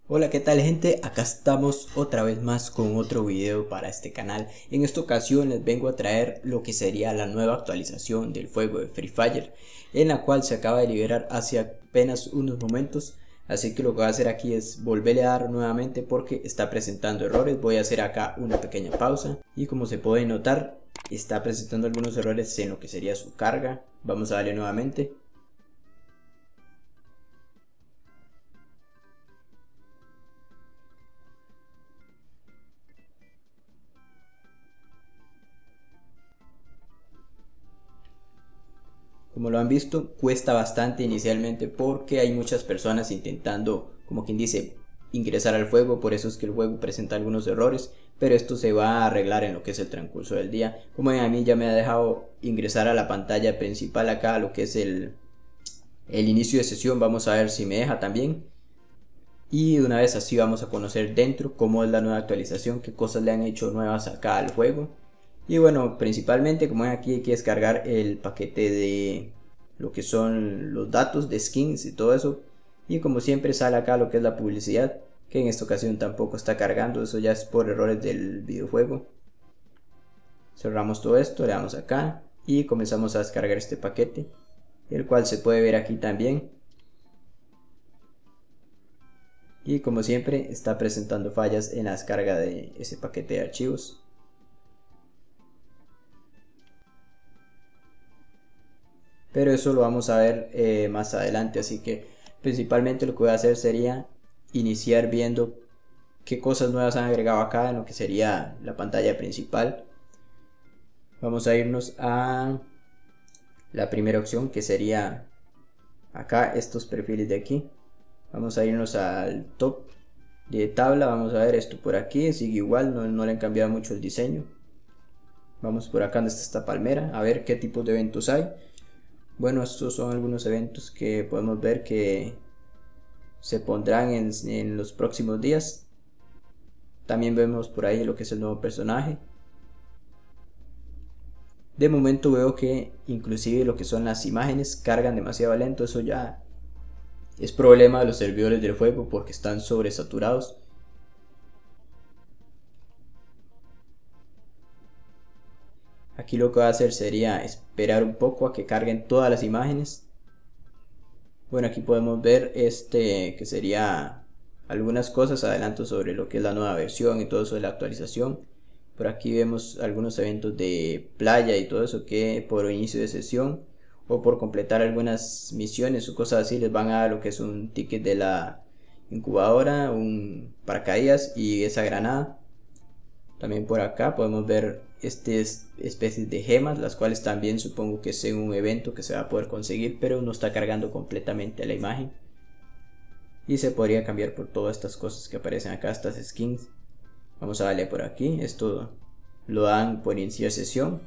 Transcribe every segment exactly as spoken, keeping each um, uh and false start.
Hola, ¿qué tal gente? Acá estamos otra vez más con otro video para este canal. En esta ocasión les vengo a traer lo que sería la nueva actualización del juego de Free Fire, en la cual se acaba de liberar hace apenas unos momentos. Así que lo que voy a hacer aquí es volverle a dar nuevamente porque está presentando errores. Voy a hacer acá una pequeña pausa y como se puede notar está presentando algunos errores en lo que sería su carga. Vamos a darle nuevamente. Como lo han visto, cuesta bastante inicialmente porque hay muchas personas intentando, como quien dice, ingresar al juego. Por eso es que el juego presenta algunos errores, pero esto se va a arreglar en lo que es el transcurso del día. Como ven, a mí ya me ha dejado ingresar a la pantalla principal acá, a lo que es el, el inicio de sesión. Vamos a ver si me deja también. Y una vez así vamos a conocer dentro cómo es la nueva actualización, qué cosas le han hecho nuevas acá al juego. Y bueno, principalmente como ven aquí hay que descargar el paquete de lo que son los datos de skins y todo eso. Y como siempre sale acá lo que es la publicidad, que en esta ocasión tampoco está cargando, eso ya es por errores del videojuego. Cerramos todo esto, le damos acá y comenzamos a descargar este paquete, el cual se puede ver aquí también. Y como siempre está presentando fallas en la descarga de ese paquete de archivos. Pero eso lo vamos a ver eh, más adelante, así que principalmente lo que voy a hacer sería iniciar viendo qué cosas nuevas han agregado acá en lo que sería la pantalla principal. Vamos a irnos a la primera opción, que sería acá estos perfiles de aquí. Vamos a irnos al top de tabla, vamos a ver esto por aquí, sigue igual, no, no le han cambiado mucho el diseño. Vamos por acá donde está esta palmera, a ver qué tipos de eventos hay. Bueno, estos son algunos eventos que podemos ver que se pondrán en, en los próximos días. También vemos por ahí lo que es el nuevo personaje. De momento veo que inclusive lo que son las imágenes cargan demasiado lento. Eso ya es problema de los servidores del juego porque están sobresaturados. Aquí lo que voy a hacer sería esperar un poco a que carguen todas las imágenes. Bueno, aquí podemos ver este que sería algunas cosas, adelanto sobre lo que es la nueva versión y todo eso de la actualización. Por aquí vemos algunos eventos de playa y todo eso que por inicio de sesión o por completar algunas misiones o cosas así les van a dar lo que es un ticket de la incubadora, un paracaídas y esa granada. También por acá podemos ver estas especies de gemas, las cuales también supongo que es en un evento que se va a poder conseguir, pero no está cargando completamente la imagen. Y se podría cambiar por todas estas cosas que aparecen acá, estas skins. Vamos a darle por aquí, esto lo dan por inicio de sesión.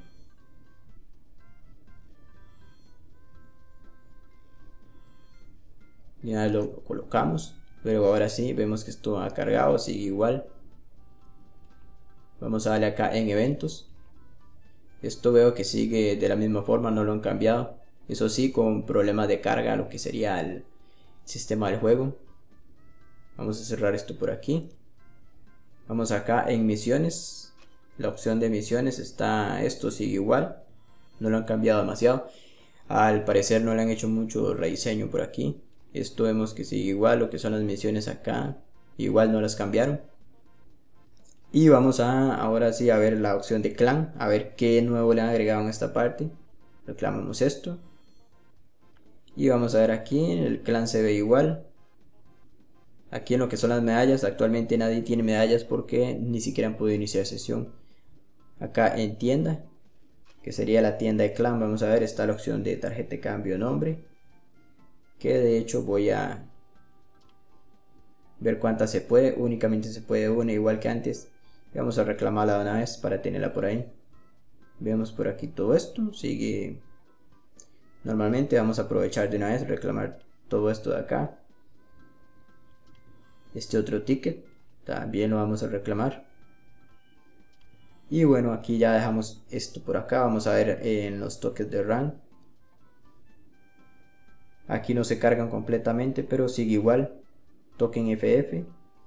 Ya lo colocamos, pero ahora sí, vemos que esto ha cargado, sigue igual. Vamos a darle acá en eventos. Esto veo que sigue de la misma forma, no lo han cambiado. Eso sí, con problemas de carga, lo que sería el sistema del juego. Vamos a cerrar esto por aquí. Vamos acá en misiones. La opción de misiones está, esto sigue igual. No lo han cambiado demasiado. Al parecer no le han hecho mucho rediseño por aquí. Esto vemos que sigue igual, lo que son las misiones acá. Igual no las cambiaron. Y vamos a ahora sí a ver la opción de clan, a ver qué nuevo le han agregado en esta parte. Reclamamos esto. Y vamos a ver aquí, el clan se ve igual. Aquí en lo que son las medallas, actualmente nadie tiene medallas porque ni siquiera han podido iniciar sesión. Acá en tienda, que sería la tienda de clan, vamos a ver, está la opción de tarjeta de cambio nombre. Que de hecho voy a ver cuántas se puede, únicamente se puede una igual que antes. Vamos a reclamarla de una vez para tenerla por ahí. Vemos por aquí todo esto, sigue normalmente. Vamos a aprovechar de una vez, reclamar todo esto de acá. Este otro ticket también lo vamos a reclamar. Y bueno, aquí ya dejamos esto por acá. Vamos a ver en los toques de RAM. Aquí no se cargan completamente, pero sigue igual. Token F F.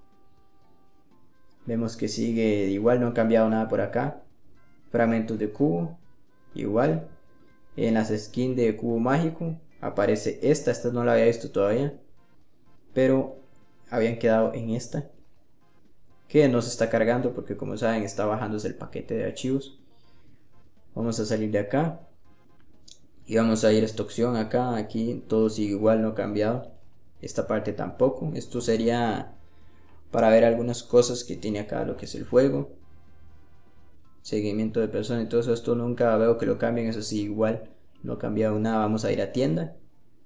Vemos que sigue igual, no ha cambiado nada por acá. Fragmentos de cubo, igual. En las skins de cubo mágico aparece esta, esta no la había visto todavía, pero habían quedado en esta, que no se está cargando porque, como saben, está bajándose el paquete de archivos. Vamos a salir de acá y vamos a ir a esta opción acá. Aquí todo sigue igual, no ha cambiado. Esta parte tampoco. Esto sería para ver algunas cosas que tiene acá lo que es el juego, seguimiento de personas y todo eso. Esto nunca veo que lo cambien, eso sí, igual no ha cambiado nada. Vamos a ir a tienda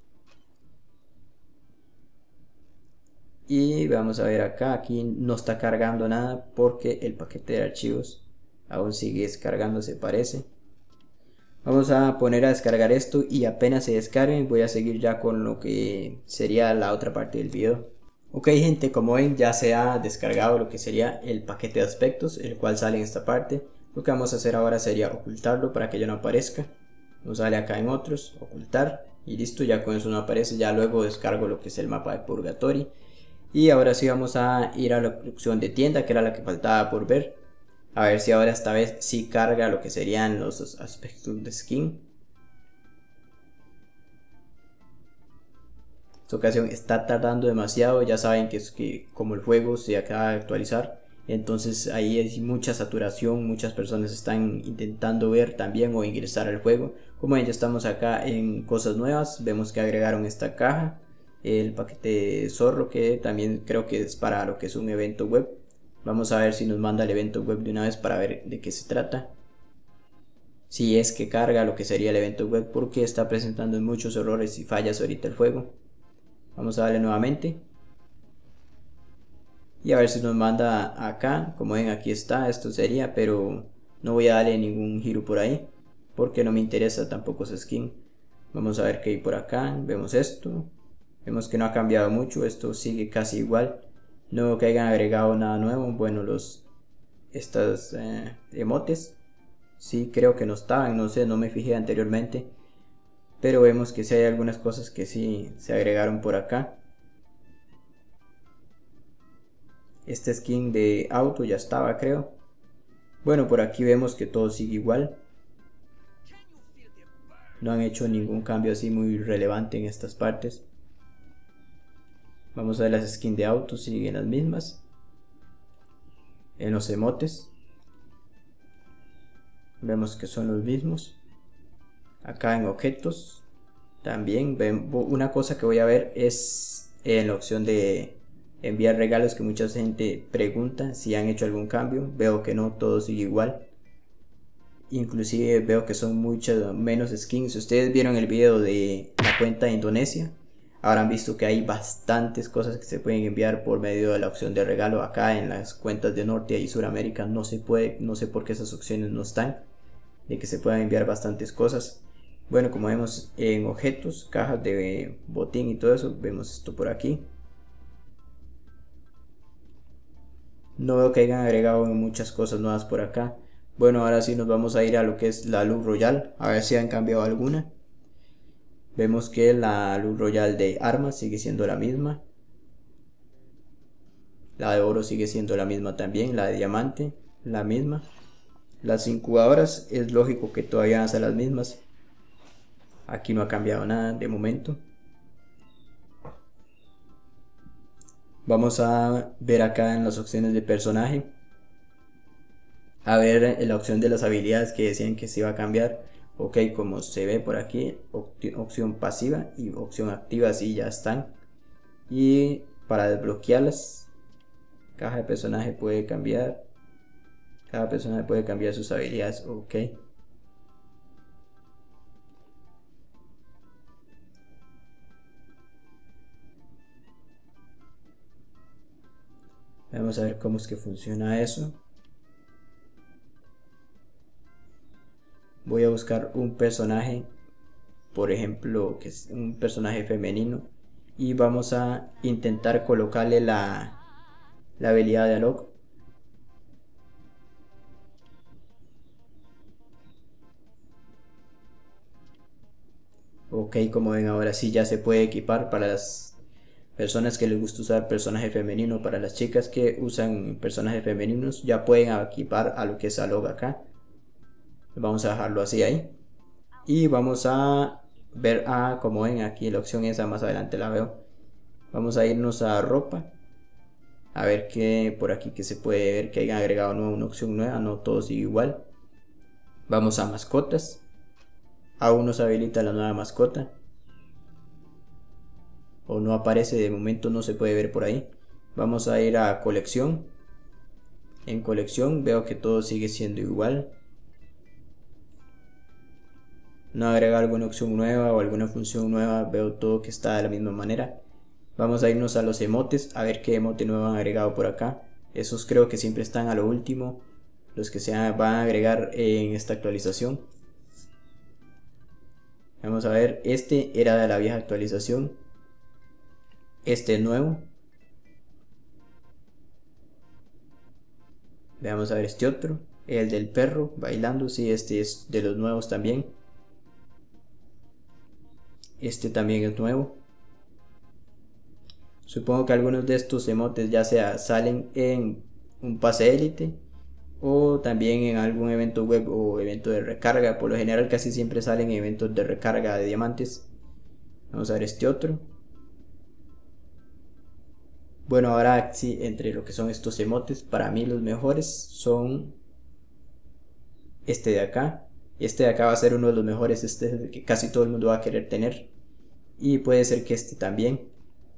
y vamos a ver acá. Aquí no está cargando nada porque el paquete de archivos aún sigue descargándose, parece. Vamos a poner a descargar esto y apenas se descarguen voy a seguir ya con lo que sería la otra parte del video. Ok gente, como ven ya se ha descargado lo que sería el paquete de aspectos, el cual sale en esta parte. Lo que vamos a hacer ahora sería ocultarlo para que ya no aparezca. Nos sale acá en otros, ocultar, y listo, ya con eso no aparece. Ya luego descargo lo que es el mapa de Purgatory. Y ahora sí vamos a ir a la opción de tienda, que era la que faltaba por ver. A ver si ahora esta vez sí carga lo que serían los aspectos de skin. Esta ocasión está tardando demasiado, ya saben que es que como el juego se acaba de actualizar, entonces ahí hay mucha saturación, muchas personas están intentando ver también o ingresar al juego. Como ven, ya estamos acá en cosas nuevas, vemos que agregaron esta caja, el paquete zorro, que también creo que es para lo que es un evento web. Vamos a ver si nos manda el evento web de una vez para ver de qué se trata, si es que carga lo que sería el evento web, porque está presentando muchos errores y fallas ahorita el juego. Vamos a darle nuevamente y a ver si nos manda acá. Como ven, aquí está, esto sería, pero no voy a darle ningún giro por ahí porque no me interesa tampoco esa skin. Vamos a ver qué hay por acá. Vemos esto, vemos que no ha cambiado mucho, esto sigue casi igual, no veo que hayan agregado nada nuevo. Bueno, los estas eh, emotes sí creo que no estaban, no sé, no me fijé anteriormente, pero vemos que sí hay algunas cosas que sí se agregaron por acá. Este skin de auto ya estaba, creo. Bueno, por aquí vemos que todo sigue igual, no han hecho ningún cambio así muy relevante en estas partes. Vamos a ver las skins de auto, siguen las mismas. En los emotes vemos que son los mismos. Acá en objetos también ven, una cosa que voy a ver es en la opción de enviar regalos, que mucha gente pregunta si han hecho algún cambio. Veo que no, todo sigue igual, inclusive veo que son muchas menos skins. Si ustedes vieron el video de la cuenta de Indonesia, habrán visto que hay bastantes cosas que se pueden enviar por medio de la opción de regalo. Acá en las cuentas de Norte y Suramérica no se puede, no sé por qué esas opciones no están, de que se puedan enviar bastantes cosas. Bueno, como vemos en objetos, cajas de botín y todo eso, vemos esto por aquí. No veo que hayan agregado muchas cosas nuevas por acá. Bueno, ahora sí nos vamos a ir a lo que es la luz royal, a ver si han cambiado alguna. Vemos que la luz royal de armas sigue siendo la misma. La de oro sigue siendo la misma también, la de diamante, la misma. Las incubadoras es lógico que todavía van a ser las mismas. Aquí no ha cambiado nada de momento. Vamos a ver acá en las opciones de personaje, a ver en la opción de las habilidades que decían que se iba a cambiar. Ok, como se ve por aquí, opción pasiva y opción activa, sí, ya están. Y para desbloquearlas, caja de personaje puede cambiar, cada personaje puede cambiar sus habilidades. Ok, vamos a ver cómo es que funciona eso. Voy a buscar un personaje, por ejemplo, que es un personaje femenino, y vamos a intentar colocarle la, la habilidad de Alok. Ok, como ven ahora sí ya se puede equipar para las, personas que les gusta usar personaje femenino, para las chicas que usan personajes femeninos, ya pueden equipar a lo que es Alok acá. Vamos a dejarlo así ahí. Y vamos a ver, ah, como ven aquí la opción esa, más adelante la veo. Vamos a irnos a ropa. A ver que por aquí que se puede ver que hayan agregado nuevo, una opción nueva, no todo sigue igual. Vamos a mascotas. Aún no se habilita la nueva mascota. O no aparece, de momento no se puede ver por ahí. Vamos a ir a colección. En colección veo que todo sigue siendo igual. No agrega alguna opción nueva o alguna función nueva, veo todo que está de la misma manera. Vamos a irnos a los emotes, a ver qué emote nuevo han agregado por acá. Esos creo que siempre están a lo último, los que se van a agregar en esta actualización. Vamos a ver, este era de la vieja actualización. Este es nuevo. Vamos a ver este otro, el del perro bailando, sí, este es de los nuevos también. Este también es nuevo. Supongo que algunos de estos emotes ya sea salen en un pase élite o también en algún evento web o evento de recarga. Por lo general casi siempre salen en eventos de recarga de diamantes. Vamos a ver este otro. Bueno, ahora sí, entre lo que son estos emotes, para mí los mejores son este de acá. Este de acá va a ser uno de los mejores, este es el que casi todo el mundo va a querer tener. Y puede ser que este también.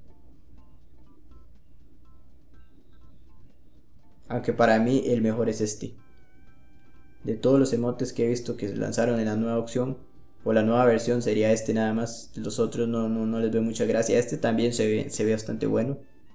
Aunque para mí el mejor es este. De todos los emotes que he visto que lanzaron en la nueva opción o la nueva versión, sería este nada más. Los otros no, no, no les veo mucha gracia. Este también se ve, se ve bastante bueno.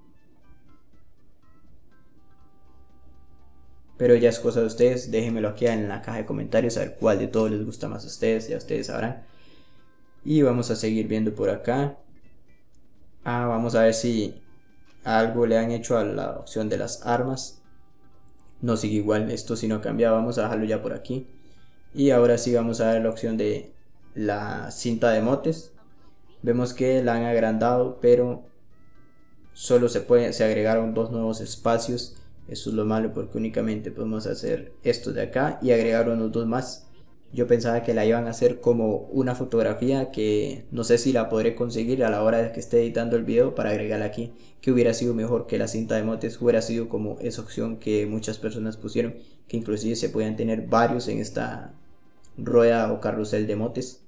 Pero ya es cosa de ustedes, déjenmelo aquí en la caja de comentarios a ver cuál de todos les gusta más a ustedes, ya ustedes sabrán. Y vamos a seguir viendo por acá. Ah, vamos a ver si algo le han hecho a la opción de las armas. No sigue igual, esto sí no ha cambiado, vamos a dejarlo ya por aquí. Y ahora sí vamos a ver la opción de la cinta de emotes. Vemos que la han agrandado, pero solo se puede, se agregaron dos nuevos espacios. Eso es lo malo, porque únicamente podemos hacer esto de acá y agregar unos dos más. Yo pensaba que la iban a hacer como una fotografía, que no sé si la podré conseguir a la hora de que esté editando el video para agregarla aquí, que hubiera sido mejor que la cinta de emotes, hubiera sido como esa opción que muchas personas pusieron, que inclusive se podían tener varios en esta rueda o carrusel de emotes.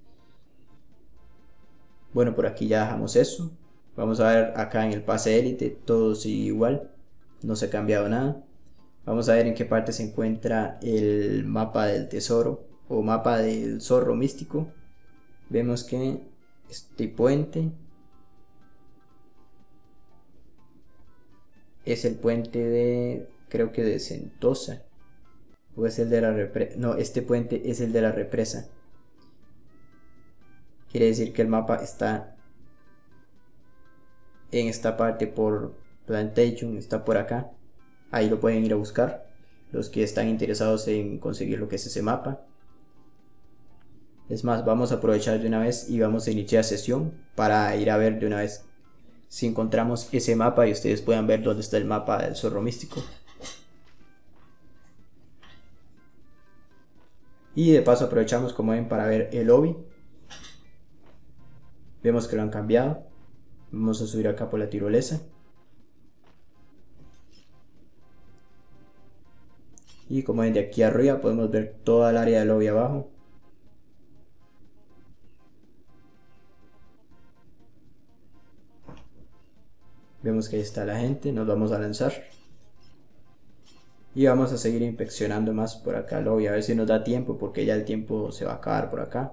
Bueno, por aquí ya dejamos eso. Vamos a ver acá en el pase élite, todo sigue igual, no se ha cambiado nada. Vamos a ver en qué parte se encuentra el mapa del tesoro o mapa del zorro místico. Vemos que este puente es el puente de, creo que de Sentosa, o es el de la represa. No, este puente es el de la represa. Quiere decir que el mapa está en esta parte por Plantation, está por acá. Ahí lo pueden ir a buscar los que están interesados en conseguir lo que es ese mapa. Es más, vamos a aprovechar de una vez y vamos a iniciar sesión para ir a ver de una vez si encontramos ese mapa y ustedes puedan ver dónde está el mapa del zorro místico. Y de paso aprovechamos, como ven, para ver el lobby. Vemos que lo han cambiado. Vamos a subir acá por la tirolesa. Y como ven, de aquí arriba podemos ver toda el área del lobby abajo. Vemos que ahí está la gente, nos vamos a lanzar. Y vamos a seguir inspeccionando más por acá el lobby, a ver si nos da tiempo, porque ya el tiempo se va a acabar por acá.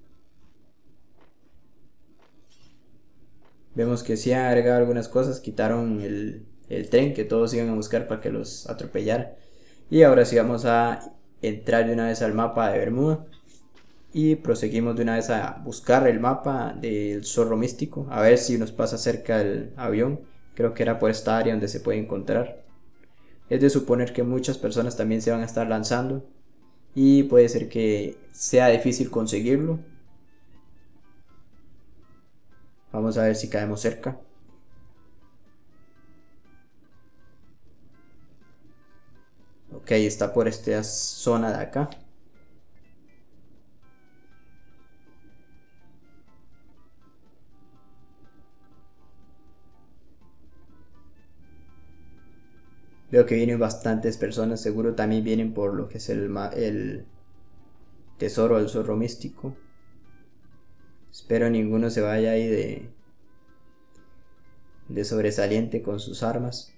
Vemos que sí han agregado algunas cosas, quitaron el, el tren que todos iban a buscar para que los atropellara. Y ahora sí vamos a entrar de una vez al mapa de Bermuda. Y proseguimos de una vez a buscar el mapa del zorro místico, a ver si nos pasa cerca el avión. Creo que era por esta área donde se puede encontrar. Es de suponer que muchas personas también se van a estar lanzando y puede ser que sea difícil conseguirlo. Vamos a ver si caemos cerca. Ok, está por esta zona de acá. Veo que vienen bastantes personas, seguro también vienen por lo que es el, el tesoro del zorro místico. Espero ninguno se vaya ahí de, de sobresaliente con sus armas.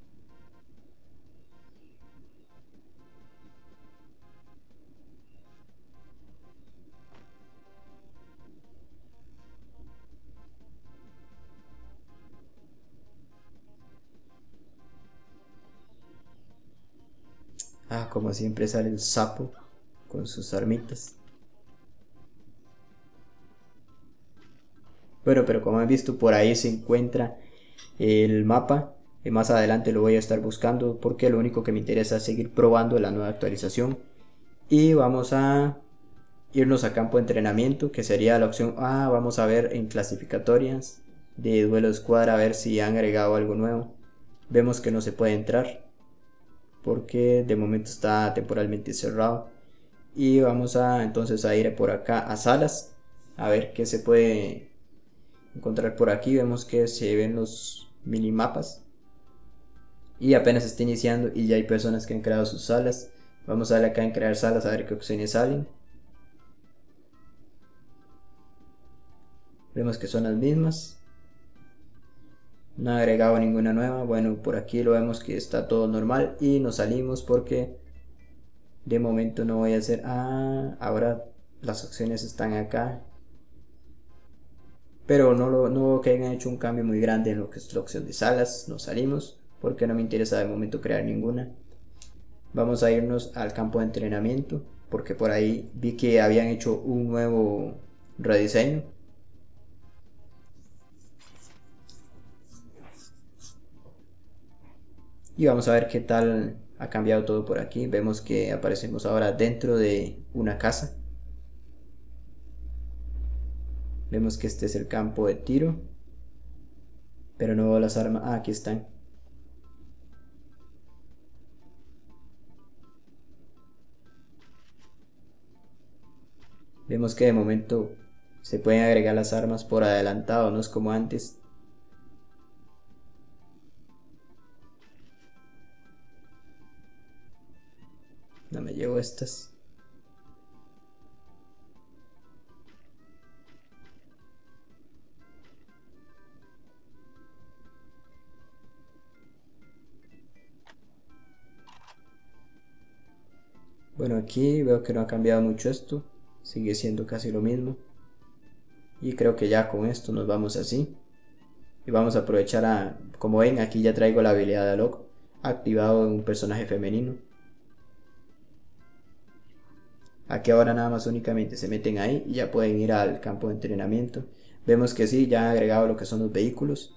Ah, como siempre sale el sapo con sus armitas. Bueno, pero como han visto, por ahí se encuentra el mapa. Y más adelante lo voy a estar buscando porque lo único que me interesa es seguir probando la nueva actualización. Y vamos a irnos a campo de entrenamiento, que sería la opción A. Vamos a ver en clasificatorias de duelo de escuadra a ver si han agregado algo nuevo. Vemos que no se puede entrar porque de momento está temporalmente cerrado. Y vamos a entonces a ir por acá a salas a ver qué se puede encontrar por aquí. Vemos que se ven los minimapas y apenas está iniciando y ya hay personas que han creado sus salas. Vamos a darle acá en crear salas a ver qué opciones salen. Vemos que son las mismas, no ha agregado ninguna nueva. Bueno, por aquí lo vemos que está todo normal y nos salimos porque de momento no voy a hacer. Ah, ahora las opciones están acá, pero no lo no que hayan hecho un cambio muy grande en lo que es la opción de salas. Nos salimos porque no me interesa de momento crear ninguna. Vamos a irnos al campo de entrenamiento porque por ahí vi que habían hecho un nuevo rediseño. Y vamos a ver qué tal ha cambiado todo por aquí. Vemos que aparecemos ahora dentro de una casa. Vemos que este es el campo de tiro, pero no veo las armas. Ah, aquí están. Vemos que de momento se pueden agregar las armas por adelantado, no es como antes. No me llevo estas. Bueno, aquí veo que no ha cambiado mucho esto. Sigue siendo casi lo mismo. Y creo que ya con esto nos vamos así. Y vamos a aprovechar a... Como ven, aquí ya traigo la habilidad de Alok activado en un personaje femenino. Aquí ahora nada más únicamente se meten ahí y ya pueden ir al campo de entrenamiento. Vemos que sí, ya han agregado lo que son los vehículos.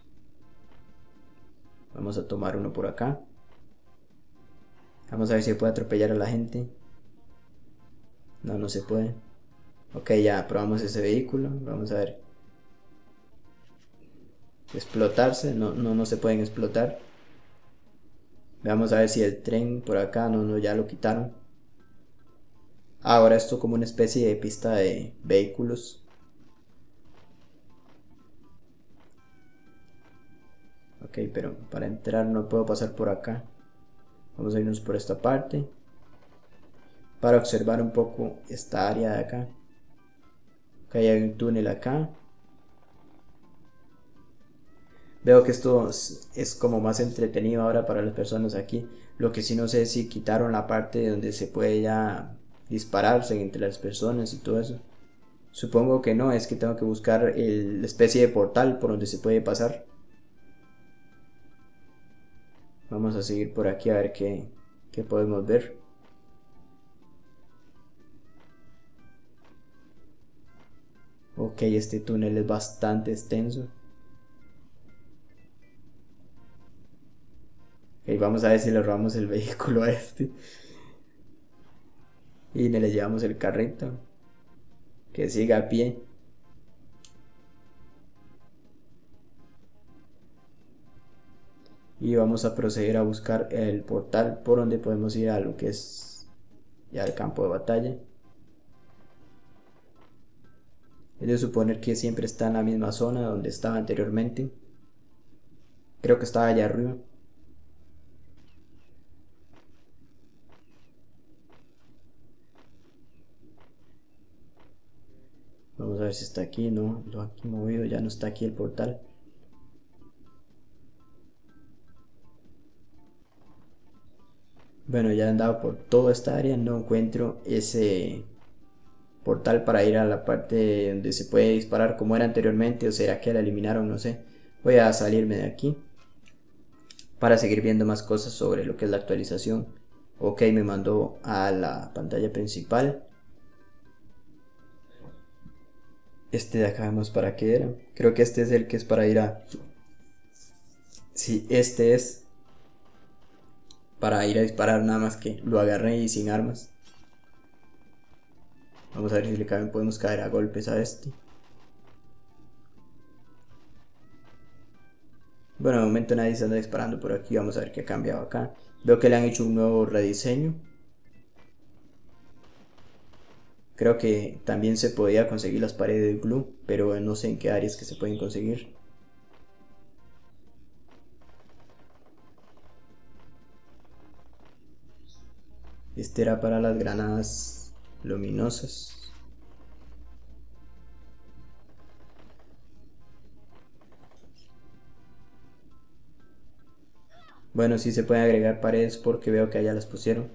Vamos a tomar uno por acá. Vamos a ver si se puede atropellar a la gente. No, no se puede. Ok, ya probamos ese vehículo. Vamos a ver. Explotarse. No, no, no se pueden explotar. Vamos a ver si el tren por acá. No, no, ya lo quitaron. Ahora esto como una especie de pista de vehículos. Ok, pero para entrar no puedo pasar por acá. Vamos a irnos por esta parte para observar un poco esta área de acá. Ok, hay un túnel acá. Veo que esto es, es como más entretenido ahora para las personas aquí. Lo que sí no sé es si quitaron la parte donde se puede ya dispararse entre las personas y todo eso. Supongo que no, es que tengo que buscar el, la especie de portal por donde se puede pasar. Vamos a seguir por aquí a ver qué, qué podemos ver. Ok, este túnel es bastante extenso. Ok, vamos a ver si le robamos el vehículo a este. Y le llevamos el carrito. Que siga a pie. y vamos a proceder a buscar el portal por donde podemos ir a lo que es ya el campo de batalla. Es de suponer que siempre está en la misma zona donde estaba anteriormente. Creo que estaba allá arriba. Vamos a ver si está aquí. No, lo han aquí movido, ya no está aquí el portal. Bueno, ya he andado por toda esta área, no encuentro ese portal para ir a la parte donde se puede disparar como era anteriormente, o será que la eliminaron, no sé. Voy a salirme de aquí para seguir viendo más cosas sobre lo que es la actualización. Ok, me mandó a la pantalla principal. Este de acá vemos para qué era. Creo que este es el que es para ir a... Sí, este es para ir a disparar, nada más que lo agarré y sin armas. Vamos a ver si le caen, podemos caer a golpes a este. Bueno, de momento nadie se anda disparando por aquí. Vamos a ver qué ha cambiado acá. Veo que le han hecho un nuevo rediseño. Creo que también se podía conseguir las paredes de glue, pero no sé en qué áreas que se pueden conseguir. Este era para las granadas luminosas. Bueno, sí se pueden agregar paredes porque veo que allá las pusieron.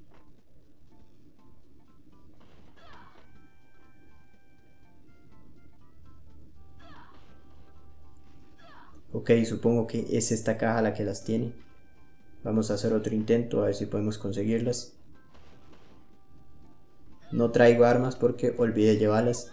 Ok, supongo que es esta caja la que las tiene. Vamos a hacer otro intento a ver si podemos conseguirlas. No traigo armas porque olvidé llevarlas.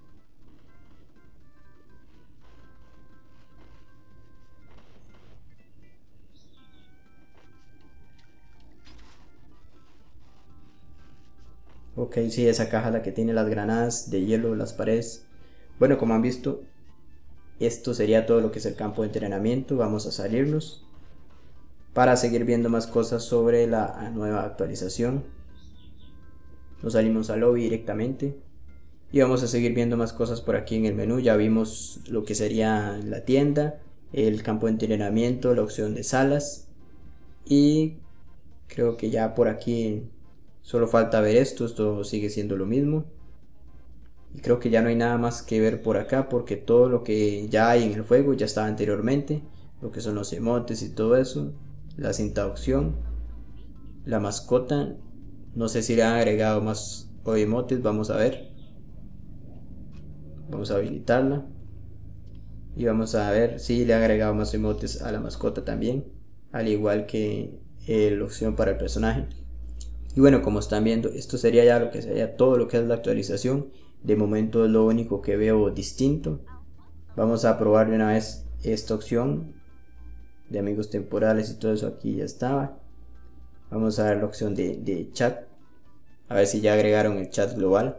Ok, sí, esa caja la que tiene las granadas de hielo, las paredes. Bueno, como han visto, esto sería todo lo que es el campo de entrenamiento. Vamos a salirnos para seguir viendo más cosas sobre la nueva actualización. Nos salimos al lobby directamente y vamos a seguir viendo más cosas por aquí en el menú. Ya vimos lo que sería la tienda, el campo de entrenamiento, la opción de salas, y creo que ya por aquí solo falta ver esto. Esto sigue siendo lo mismo y creo que ya no hay nada más que ver por acá porque todo lo que ya hay en el juego ya estaba anteriormente, lo que son los emotes y todo eso, la cinta de opción, la mascota. No sé si le han agregado más emotes, vamos a ver. Vamos a habilitarla y vamos a ver si le han agregado más emotes a la mascota también, al igual que eh, la opción para el personaje. Y bueno, como están viendo, esto sería ya lo que sería todo lo que es la actualización. De momento es lo único que veo distinto. Vamos a probar de una vez esta opción de amigos temporales y todo eso. Aquí ya estaba. Vamos a ver la opción de, de chat, a ver si ya agregaron el chat global.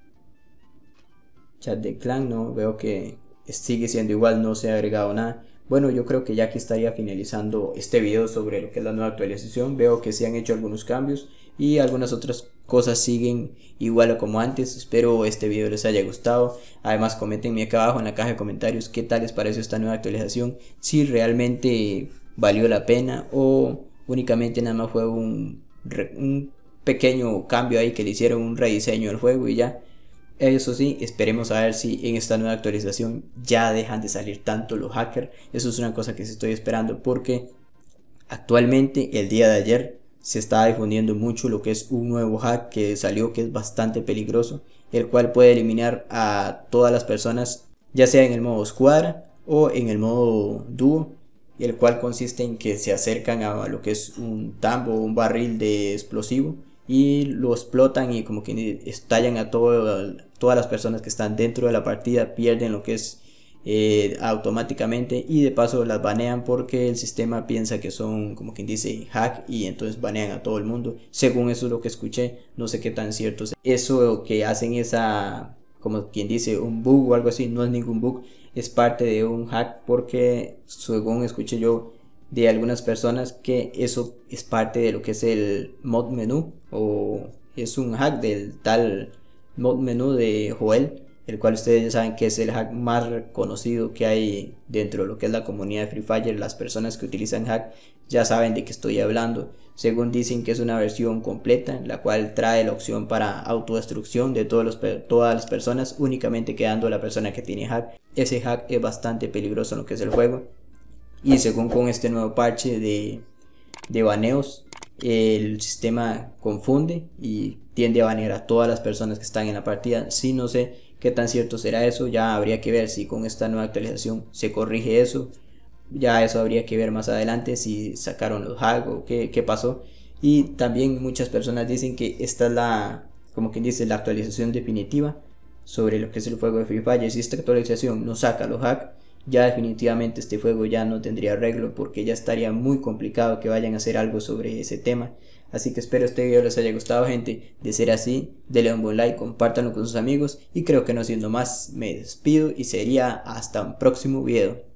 Chat de clan, no, veo que sigue siendo igual, no se ha agregado nada. Bueno, yo creo que ya aquí estaría finalizando este video sobre lo que es la nueva actualización. Veo que se han hecho algunos cambios y algunas otras cosas siguen igual como antes. Espero este video les haya gustado. Además, comentenme acá abajo en la caja de comentarios qué tal les pareció esta nueva actualización, si realmente valió la pena o únicamente nada más fue un, un pequeño cambio ahí que le hicieron, un rediseño al juego y ya. Eso sí, esperemos a ver si en esta nueva actualización ya dejan de salir tanto los hackers. Eso es una cosa que estoy esperando porque actualmente, el día de ayer, se está difundiendo mucho lo que es un nuevo hack que salió, que es bastante peligroso, el cual puede eliminar a todas las personas, ya sea en el modo escuadra o en el modo dúo, y el cual consiste en que se acercan a lo que es un tambo o un barril de explosivo y lo explotan y como que estallan a todo, todas las personas que están dentro de la partida, pierden lo que es eh, automáticamente y de paso las banean porque el sistema piensa que son como quien dice hack y entonces banean a todo el mundo. Según eso es lo que escuché, no sé qué tan cierto es. Eso que hacen esa, como quien dice, un bug o algo así, no es ningún bug, es parte de un hack porque según escuché yo, de algunas personas que eso es parte de lo que es el mod menú, o es un hack del tal mod menú de Joel, el cual ustedes ya saben que es el hack más conocido que hay dentro de lo que es la comunidad de Free Fire. Las personas que utilizan hack ya saben de qué estoy hablando. Según dicen que es una versión completa, la cual trae la opción para autodestrucción de todos los, todas las personas, únicamente quedando la persona que tiene hack. Ese hack es bastante peligroso en lo que es el juego, y según con este nuevo parche de, de baneos, el sistema confunde y tiende a banear a todas las personas que están en la partida. Sí, no sé qué tan cierto será eso, ya habría que ver si con esta nueva actualización se corrige eso. Ya eso habría que ver más adelante, si sacaron los hacks o qué, qué pasó. Y también muchas personas dicen que esta es la, como quien dice, la actualización definitiva sobre lo que es el juego de Free Fire. Si esta actualización no saca los hacks, ya definitivamente este juego ya no tendría arreglo, porque ya estaría muy complicado que vayan a hacer algo sobre ese tema. Así que espero este video les haya gustado, gente. De ser así, denle un buen like, compártanlo con sus amigos, y creo que no siendo más, me despido y sería hasta un próximo video.